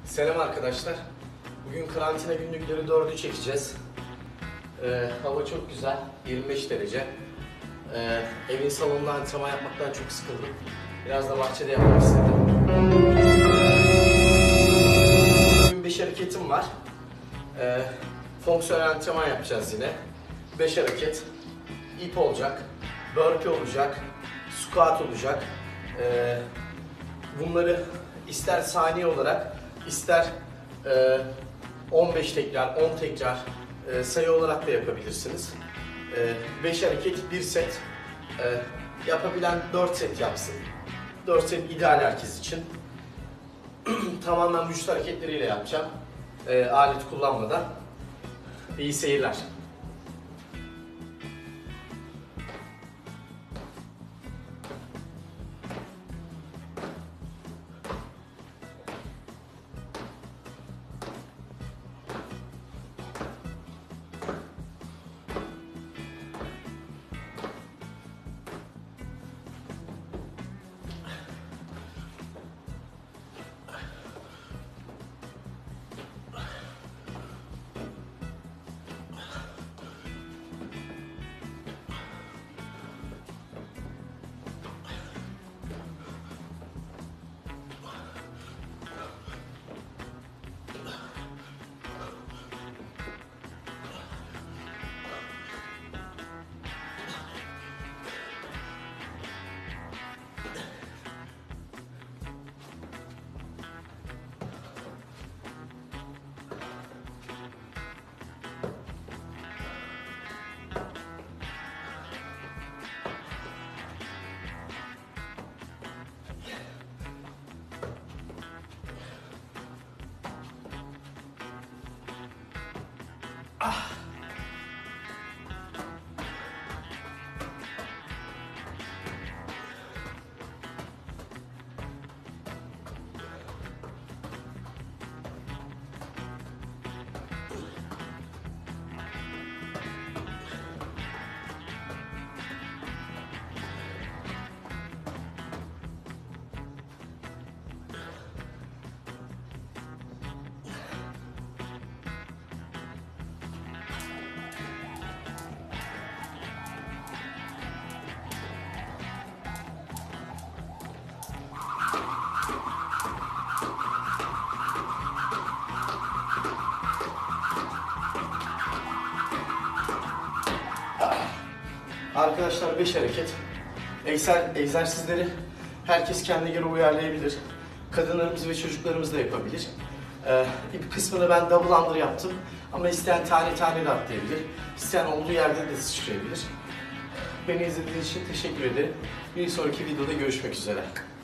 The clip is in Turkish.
Selam arkadaşlar. Bugün karantina günlükleri 4'ü çekeceğiz. Hava çok güzel, 25 derece. Evin salonunda antrenman yapmaktan çok sıkıldım. Biraz da bahçede yapmak istedim. Bugün 5 hareketim var. Fonksiyonel antrenman yapacağız yine. 5 hareket. İp olacak, burpee olacak, squat olacak. Bunları ister saniye olarak, ister 15 tekrar, 10 tekrar sayı olarak da yapabilirsiniz. 5 hareket, 1 set. Yapabilen 4 set yapsın. 4 set ideal herkes için. Tamamen vücut hareketleriyle yapacağım. Alet kullanmadan. İyi seyirler. Arkadaşlar 5 hareket. Egzersizleri herkes kendine göre uyarlayabilir. Kadınlarımız ve çocuklarımız da yapabilir. Bir kısmını ben double under yaptım. Ama isteyen tane tane de atlayabilir. İsteyen olduğu yerde de sıçrayabilir. Beni izlediğiniz için teşekkür ederim. Bir sonraki videoda görüşmek üzere.